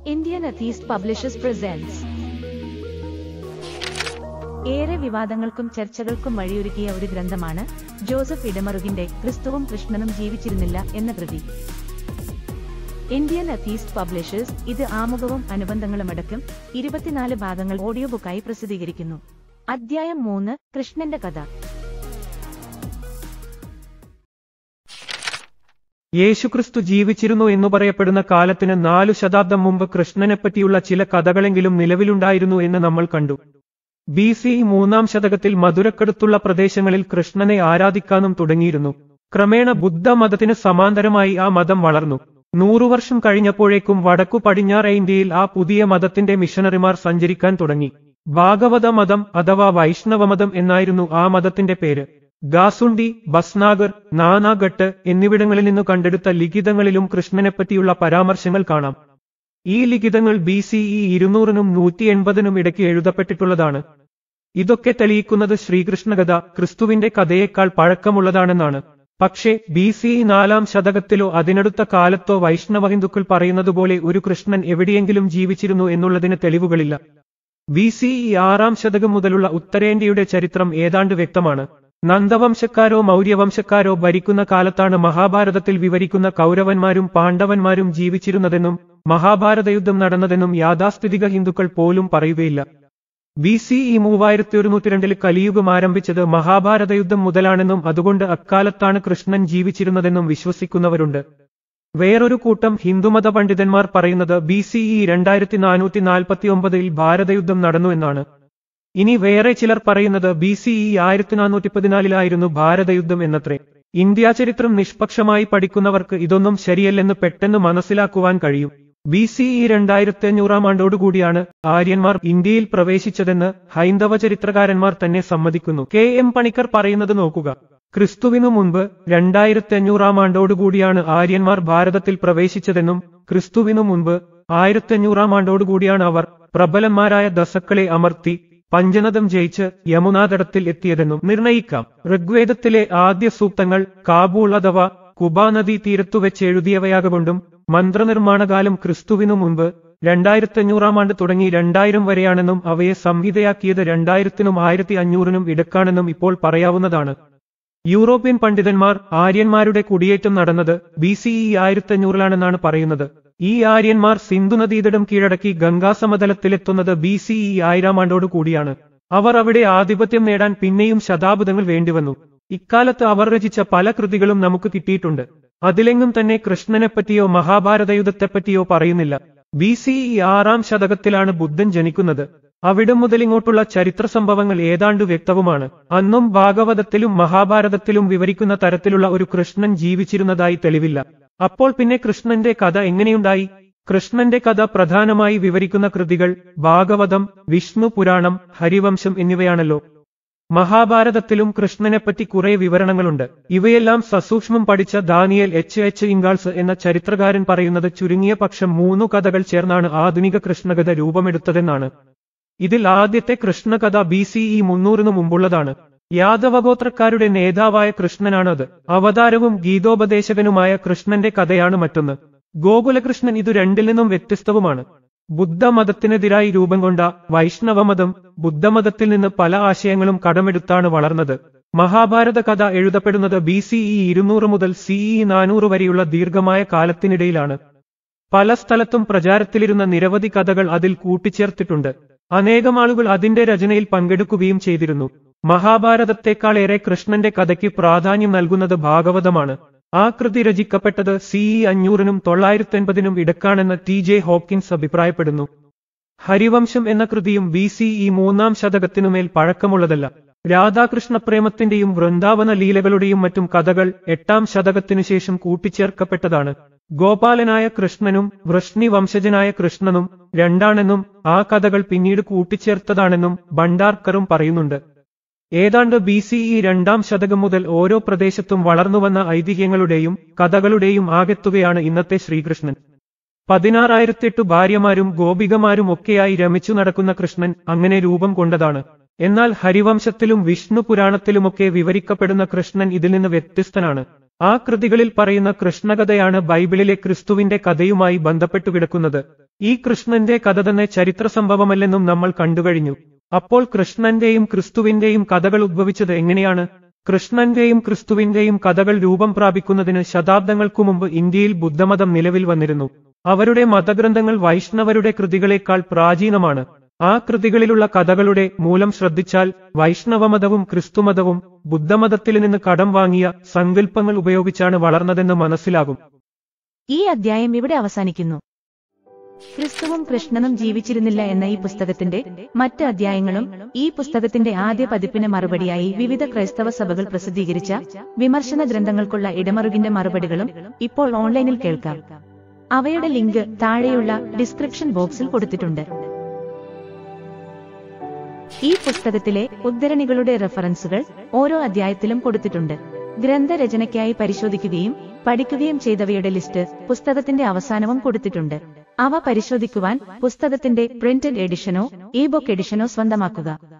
Indian Atheist Publishers presents. ഏറെ വിവാദങ്ങൾക്കും ചർച്ചകൾക്കും വഴിയൊരുക്കിയ ഒരു ഗ്രന്ഥമാണ് ജോസഫ് ഇടമറുകിന്റെ ക്രിസ്തുവും കൃഷ്ണനും ജീവിച്ചിരുന്നില്ല എന്ന കൃതി. ഇന്ത്യൻ അഥീസ്റ്റ് പബ്ലിഷേഴ്സ് ഇത് ആമുഖവും അനുബന്ധങ്ങളുമടക്കം 24 ഭാഗങ്ങൾ ഓഡിയോ ബുക്കായി പ്രസിദ്ധീകരിക്കുന്നു. അധ്യായം 3 കൃഷ്ണന്റെ കഥ. യേശുക്രിസ്തു ജീവിച്ചിരുന്നു എന്നു പറയപ്പെടുന്ന കാലത്തിന് 4 ശതാബ്ദം മുമ്പ് കൃഷ്ണനെപ്പറ്റിയുള്ള ചില കഥകളെങ്കിലും നിലവിലുണ്ടായിരുന്നു എന്ന് നമ്മൾ കണ്ടു. BCE 3-ാം ശതകത്തിൽ മധുരക്കടുത്തുള്ള പ്രദേശങ്ങളിൽ കൃഷ്ണനെ ആരാധിക്കാനും തുടങ്ങിയിരുന്നു. ക്രമേണ ബുദ്ധമതത്തിന് സമാന്തരമായി ആ മതം വളർന്നു. 100 വർഷം കഴിഞ്ഞപ്പോഴേക്കും വടക്കു പടിഞ്ഞാറ് ഇന്ത്യയിൽ ആ പുതിയ മതത്തിന്റെ മിഷണറിമാർ സഞ്ചരിക്കാൻ തുടങ്ങി. ഭാഗവത മതം അഥവാ വൈഷ്ണവമതം എന്നായിരുന്നു ആ മതത്തിന്റെ പേര്. ഗാസുണ്ടി, ബസ്നാഗർ, നാനാഘട്ട് എന്നിവിടങ്ങളിൽ നിന്നു കണ്ടെടുത്ത ലിഖിതങ്ങളിലും കൃഷ്ണനെപ്പറ്റിയുള്ള പരാമർശങ്ങൾ കാണാം. ഈ ലിഖിതങ്ങൾ BCE 200-നും 180-നും ഇടയ്ക്ക് എഴുതപ്പെട്ടിട്ടുള്ളതാണ്. ഇതൊക്കെ തെളിയിക്കുന്നത് ശ്രീകൃഷ്ണകഥ ക്രിസ്തുവിന്റെ കഥയേക്കാൾ പഴക്കമുള്ളതാണെന്നാണ്. പക്ഷേ BCE 4-ാം ശതകത്തിലോ അതിനടുത്ത കാലത്തോ വൈഷ്ണവ ഹിന്ദുക്കൾ പറയുന്നതുപോലെ ഒരു കൃഷ്ണൻ എവിടെയെങ്കിലും ജീവിച്ചിരുന്നു എന്നുള്ളതിന് തെളിവുകളില്ല. BCE 6-ാം ശതകം മുതലുള്ള ഉത്തരേന്ത്യയുടെ ചരിത്രം ഏതാണ്ട് വ്യക്തമാണ്. നന്ദവംശക്കാരോ മൗര്യവംശക്കാരോ ഭരിക്കുന്ന കാലത്താണ് മഹാഭാരതത്തിൽ വിവരിക്കുന്ന കൗരവന്മാരും പാണ്ഡവന്മാരും ജീവിച്ചിരുന്നതെന്നും മഹാഭാരതയുദ്ധം നടന്നതെന്നും യാഥാസ്ഥിതിക ഹിന്ദുക്കൾ പോലും പറയുകയില്ല. BCE 3102-ൽ കലിയുഗം ആരംഭിച്ചത് മഹാഭാരതയുദ്ധം മുതലാണെന്നും അതുകൊണ്ട് അക്കാലത്താണ് കൃഷ്ണൻ ജീവിച്ചിരുന്നതെന്നും വിശ്വസിക്കുന്നവരുണ്ട്. വേറൊരു കൂട്ടം ഹിന്ദുമത പണ്ഡിതന്മാർ പറയുന്നത് BCE 2449-ൽ ഭാരതയുദ്ധം നടന്നു എന്നാണ്. ഇനി വേറെ ചിലർ പറയുന്നത് BCE 1414-ലായിരുന്നു ഭാരതയുദ്ധം എന്നത്രേ. ഇന്ത്യാ ചരിത്രം നിഷ്പക്ഷമായി പഠിക്കുന്നവർക്ക് ഇതൊന്നും ശരിയല്ലെന്ന് പെട്ടെന്ന് മനസ്സിലാക്കുവാൻ കഴിയും. BCE 2500-ാം ആണ്ടോടുകൂടിയാണ് ആര്യന്മാർ ഇന്ത്യയിൽ പ്രവേശിച്ചതെന്ന് ഹൈന്ദവ ചരിത്രകാരന്മാർ തന്നെ സമ്മതിക്കുന്നു. KM പണിക്കർ പറയുന്നത് നോക്കുക. ക്രിസ്തുവിനു മുൻപ് 2500-ാം ആണ്ടോടുകൂടിയാണ് ആര്യന്മാർ ഭാരതത്തിൽ പ്രവേശിച്ചതെന്നും ക്രിസ്തുവിനു മുൻപ് 1500-ാം ആണ്ടോടുകൂടിയാണ് അവർ പ്രബലന്മാരായ ദസക്കളെ അമർത്തി പഞ്ചനദം ജയിച്ച് യമുനാതടത്തിൽ എത്തിയതെന്നും നിർണയിക്കാം. ഋഗ്വേദത്തിലെ ആദ്യ സൂക്തങ്ങൾ കാബൂൾ അഥവാ കുബാ നദീ തീരത്തു വെച്ച് എഴുതിയവയാകൊണ്ടും മന്ത്രനിർമ്മാണകാലം ക്രിസ്തുവിനു മുൻപ് 2500-ാം ആണ്ട് തുടങ്ങി 2000 വരെയാണെന്നും അവയെ സംഹിതയാക്കിയത് 2000-നും 1500-നും ഇടക്കാണെന്നും ഇപ്പോൾ പറയാവുന്നതാണ്. യൂറോപ്യൻ പണ്ഡിതന്മാർ ആര്യന്മാരുടെ കുടിയേറ്റം നടന്നത് BCE 1500-ലാണെന്നാണ് പറയുന്നത്. ഈ ആര്യന്മാർ സിന്ധു നദീതടം കീഴടക്കി ഗംഗാസമതലത്തിലെത്തുന്നത് BCE 1000-ാം ആണ്ടോടുകൂടിയാണ്. അവർ അവിടെ ആധിപത്യം നേടാൻ പിന്നെയും ശതാബ്ദങ്ങൾ വേണ്ടിവന്നു. ഇക്കാലത്ത് അവർ രചിച്ച പല കൃതികളും നമുക്ക് കിട്ടിയിട്ടുണ്ട്. അതിലെങ്ങും തന്നെ കൃഷ്ണനെപ്പറ്റിയോ മഹാഭാരതയുദ്ധത്തെപ്പറ്റിയോ പറയുന്നില്ല. BCE 6-ാം ശതകത്തിലാണ് ബുദ്ധൻ ജനിക്കുന്നത്. അവിടെ മുതലിങ്ങോട്ടുള്ള ചരിത്ര സംഭവങ്ങൾ ഏതാണ്ട് വ്യക്തവുമാണ്. അന്നും ഭാഗവതത്തിലും മഹാഭാരതത്തിലും വിവരിക്കുന്ന തരത്തിലുള്ള ഒരു കൃഷ്ണൻ ജീവിച്ചിരുന്നതായി തെളിവില്ല. അപ്പോൾ പിന്നെ കൃഷ്ണന്റെ കഥ എങ്ങനെയുണ്ടായി? കൃഷ്ണന്റെ കഥ പ്രധാനമായി വിവരിക്കുന്ന കൃതികൾ ഭാഗവതം, വിഷ്ണു പുരാണം, ഹരിവംശം എന്നിവയാണല്ലോ. മഹാഭാരതത്തിലും കൃഷ്ണനെപ്പറ്റി കുറെ വിവരണങ്ങളുണ്ട്. ഇവയെല്ലാം സസൂക്ഷ്മം പഠിച്ച ദാനിയേൽ H. ഇംഗാൾസ് എന്ന ചരിത്രകാരൻ പറയുന്നത് ചുരുങ്ങിയ പക്ഷം 3 കഥകൾ ചേർന്നാണ് ആധുനിക കൃഷ്ണകഥ രൂപമെടുത്തതെന്നാണ്. ഇതിൽ ആദ്യത്തെ കൃഷ്ണകഥ BCE 300-നു മുമ്പുള്ളതാണ്. യാദവഗോത്രക്കാരുടെ നേതാവായ കൃഷ്ണനാണത്. അവതാരവും ഗീതോപദേശകനുമായ കൃഷ്ണന്റെ കഥയാണ് മറ്റൊന്ന്. ഗോകുലകൃഷ്ണൻ ഇതു രണ്ടിൽ നിന്നും വ്യത്യസ്തവുമാണ്. ബുദ്ധമതത്തിനെതിരായി രൂപം കൊണ്ട വൈഷ്ണവമതം ബുദ്ധമതത്തിൽ നിന്ന് പല ആശയങ്ങളും കടമെടുത്താണ് വളർന്നത്. മഹാഭാരത കഥ എഴുതപ്പെടുന്നത് BCE 200 മുതൽ CE 400 വരെയുള്ള ദീർഘമായ കാലത്തിനിടയിലാണ്. പല സ്ഥലത്തും പ്രചാരത്തിലിരുന്ന നിരവധി കഥകൾ അതിൽ കൂട്ടിച്ചേർത്തിട്ടുണ്ട്. അനേകം ആളുകൾ അതിന്റെ രചനയിൽ പങ്കെടുക്കുകയും ചെയ്തിരുന്നു. മഹാഭാരതത്തെക്കാളേറെ കൃഷ്ണന്റെ കഥയ്ക്ക് പ്രാധാന്യം നൽകുന്നത് ഭാഗവതമാണ്. ആ കൃതി രചിക്കപ്പെട്ടത് CE 500-നും 980-നും ഇടക്കാണെന്ന് TJ ഹോപ്കിൻസ് അഭിപ്രായപ്പെടുന്നു. ഹരിവംശം എന്ന കൃതിയും BCE 3-ാം ശതകത്തിനുമേൽ പഴക്കമുള്ളതല്ല. രാധാകൃഷ്ണപ്രേമത്തിന്റെയും വൃന്ദാവന ലീലകളുടെയും മറ്റും കഥകൾ 8-ാം ശതകത്തിനുശേഷം കൂട്ടിച്ചേർക്കപ്പെട്ടതാണ്. ഗോപാലനായ കൃഷ്ണനും വൃഷ്ണി വംശജനായ കൃഷ്ണനും രണ്ടാണെന്നും ആ കഥകൾ പിന്നീട് കൂട്ടിച്ചേർത്തതാണെന്നും ഭണ്ഡാർക്കറും പറയുന്നുണ്ട്. ഏതാണ്ട് BCE 2-ാം ശതകം മുതൽ ഓരോ പ്രദേശത്തും വളർന്നുവന്ന ഐതിഹ്യങ്ങളുടെയും കഥകളുടെയും ആകെത്തുകയാണ് ഇന്നത്തെ ശ്രീകൃഷ്ണൻ. 16,008 ഭാര്യമാരും ഗോപികമാരും ഒക്കെയായി രമിച്ചു നടക്കുന്ന കൃഷ്ണൻ അങ്ങനെ രൂപം കൊണ്ടതാണ്. എന്നാൽ ഹരിവംശത്തിലും വിഷ്ണു പുരാണത്തിലുമൊക്കെ വിവരിക്കപ്പെടുന്ന കൃഷ്ണൻ ഇതിൽ നിന്ന് വ്യത്യസ്തനാണ്. ആ കൃതികളിൽ പറയുന്ന കൃഷ്ണകഥയാണ് ബൈബിളിലെ ക്രിസ്തുവിന്റെ കഥയുമായി ബന്ധപ്പെട്ടു കിടക്കുന്നത്. ഈ കൃഷ്ണന്റെ കഥ തന്നെ ചരിത്ര സംഭവമല്ലെന്നും നമ്മൾ കണ്ടുകഴിഞ്ഞു. അപ്പോൾ കൃഷ്ണന്റെയും ക്രിസ്തുവിന്റെയും കഥകൾ ഉദ്ഭവിച്ചത് എങ്ങനെയാണ്? കൃഷ്ണന്റെയും ക്രിസ്തുവിന്റെയും കഥകൾ രൂപം പ്രാപിക്കുന്നതിന് ശതാബ്ദങ്ങൾക്കു മുമ്പ് ഇന്ത്യയിൽ ബുദ്ധമതം നിലവിൽ വന്നിരുന്നു. അവരുടെ മതഗ്രന്ഥങ്ങൾ വൈഷ്ണവരുടെ കൃതികളെക്കാൾ പ്രാചീനമാണ്. ആ കൃതികളിലുള്ള കഥകളുടെ മൂലം ശ്രദ്ധിച്ചാൽ വൈഷ്ണവമതവും ക്രിസ്തുമതവും ബുദ്ധമതത്തിൽ നിന്ന് കടം വാങ്ങിയ സങ്കല്പങ്ങൾ ഉപയോഗിച്ചാണ് വളർന്നതെന്ന് മനസ്സിലാകും. ഈ അധ്യായം ഇവിടെ അവസാനിക്കുന്നു. ക്രിസ്തുവും കൃഷ്ണനും ജീവിച്ചിരുന്നില്ല എന്ന ഈ പുസ്തകത്തിന്റെ മറ്റ് അധ്യായങ്ങളും ഈ പുസ്തകത്തിന്റെ ആദ്യ പതിപ്പിന് മറുപടിയായി വിവിധ ക്രൈസ്തവ സഭകൾ പ്രസിദ്ധീകരിച്ച വിമർശന ഗ്രന്ഥങ്ങൾക്കുള്ള ഇടമറുകിന്റെ മറുപടികളും ഇപ്പോൾ ഓൺലൈനിൽ കേൾക്കാം. അവയുടെ ലിങ്ക് താഴെയുള്ള ഡിസ്ക്രിപ്ഷൻ ബോക്സിൽ കൊടുത്തിട്ടുണ്ട്. ഈ പുസ്തകത്തിലെ ഉദ്ധരണികളുടെ റെഫറൻസുകൾ ഓരോ അധ്യായത്തിലും കൊടുത്തിട്ടുണ്ട്. ഗ്രന്ഥരചനയ്ക്കായി പരിശോധിക്കുകയും പഠിക്കുകയും ചെയ്തവയുടെ ലിസ്റ്റ് പുസ്തകത്തിന്റെ അവസാനവും കൊടുത്തിട്ടുണ്ട്. അവ പരിശോധിക്കുവാൻ പുസ്തകത്തിന്റെ പ്രിന്റഡ് എഡിഷനോ ഇ ബുക്ക് എഡിഷനോ സ്വന്തമാക്കുക.